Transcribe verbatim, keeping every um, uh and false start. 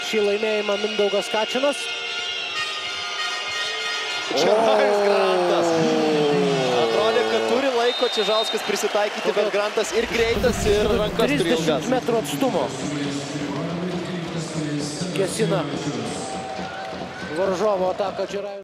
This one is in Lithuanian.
šį laimėjimą Mindaugas Kačinas. Čerajus Grantas. Atrodė, kad turi laiko Čižauskas prisitaikyti, bet Grantas ir greitas, ir rankas turi ilgas. trisdešimt metrų atstumo. Gesina varžovo ataką Čerajus.